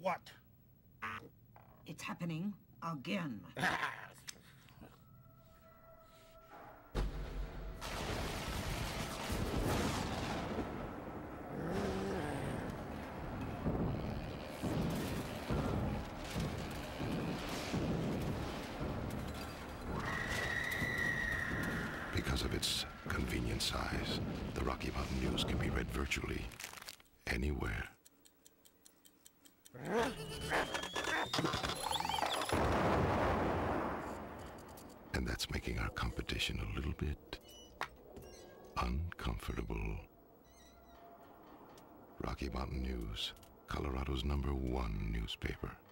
What? It's happening again. Because of its convenient size, the Rocky Mountain News can be read virtually anywhere. And that's making our competition a little bit uncomfortable. Rocky Mountain News, Colorado's #1 newspaper.